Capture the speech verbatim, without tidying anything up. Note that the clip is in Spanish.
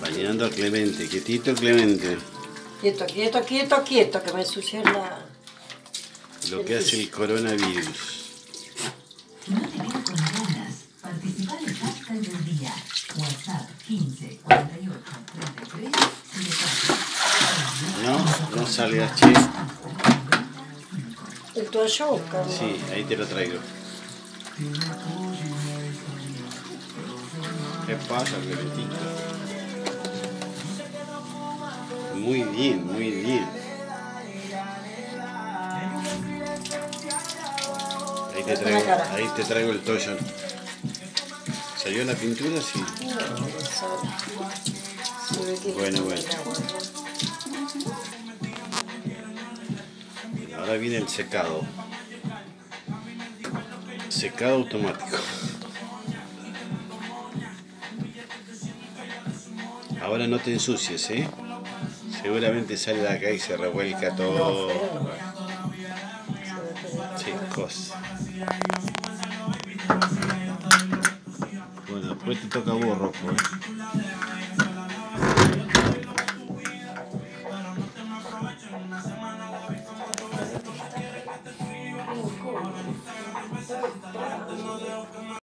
Bañando a Clemente, quietito Clemente. Quieto, quieto, quieto, quieto, que me ensucié la... Lo que hace el coronavirus. No te quedes con ganas. Participa en el hashtag del día. WhatsApp quince cuarenta y ocho treinta y tres setenta y cuatro. No, no salgas, che. El toallón, Carlos. Sí, ahí te lo traigo. ¿Qué pasa, Clementito? Muy bien, muy bien. Ahí te traigo, ahí te traigo el toallón. ¿Salió la pintura? Sí. Bueno, bueno. Ahora viene el secado. Secado automático. Ahora no te ensucies, ¿eh? Seguramente sale de acá y se revuelca todo. Chicos. Bueno, después te toca a vos, Rocco, ¿eh?